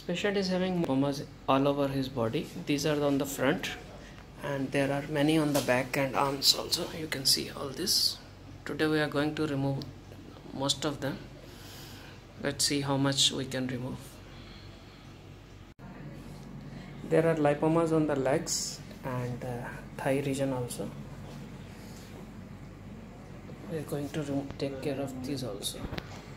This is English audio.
patient is having lipomas all over his body. These are on the front, and there are many on the back and arms also. You can see all this. Today we are going to remove most of them. Let's see how much we can remove. There are lipomas on the legs and thigh region also. We are going to take care of these also.